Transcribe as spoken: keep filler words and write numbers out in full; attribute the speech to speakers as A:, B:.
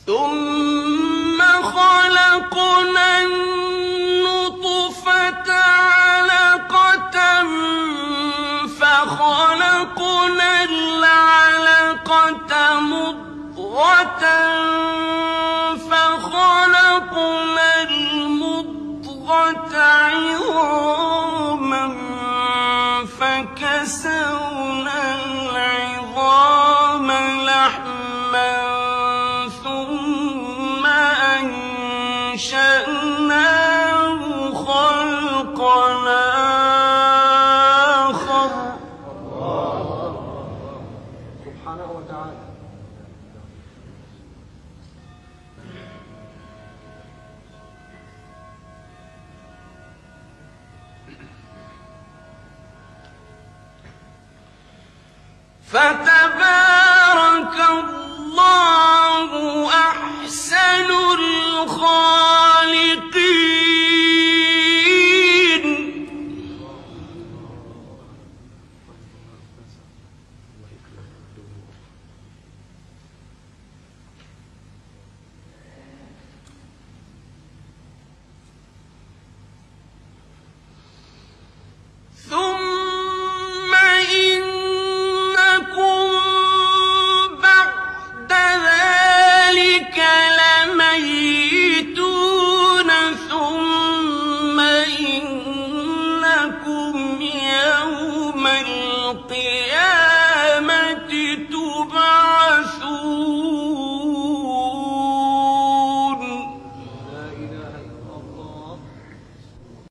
A: ثم خلقنا النطفة علقة فخلقنا العلقة مضغة فخلقنا المضغة عظاما فكسونا العظام لحما ثم أنشأناه خلقا آخر.
B: سبحانه وتعالى.
A: فت